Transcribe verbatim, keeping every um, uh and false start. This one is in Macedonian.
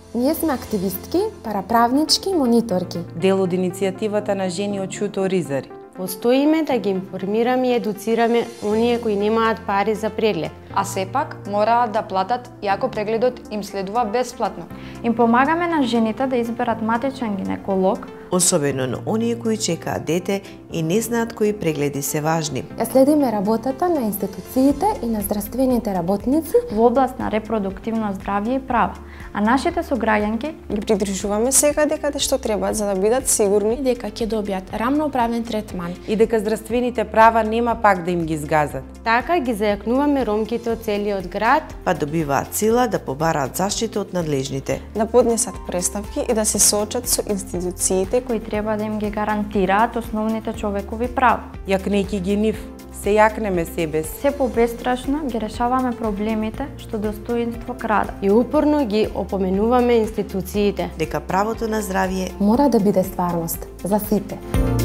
Ние сме активистки, параправнички, мониторки. Дел од иницијативата на жени од Чуто Ризари. Постоиме да ги информираме и едуцираме оние кои немаат пари за преглед. А сепак мораат да платат, иако прегледот им следува бесплатно. Им помагаме на жените да изберат матичен гинеколог, особено на оние кои чекаат дете и не знаат кои прегледи се важни. Ја следиме работата на институциите и на здравствените работници во област на репродуктивно здравје и права, а нашите сограѓанки ги придружуваме секаде каде што треба за да бидат сигурни дека ќе добијат рамноправен третман и дека здравствените права нема пак да им ги згазат. Така ги зајакнуваме ромките од целиот град, па добиваат сила да побараат заштита од надлежните, да поднесат преставки и да се соочат со институциите кои треба да им ги гарантираат основните човекови права. Јакнејќи ги нив, се јакнеме себе си. Се побестрашно ги решаваме проблемите што достоинство крада. И упорно ги опоменуваме институциите дека правото на здравје мора да биде стварност за сите.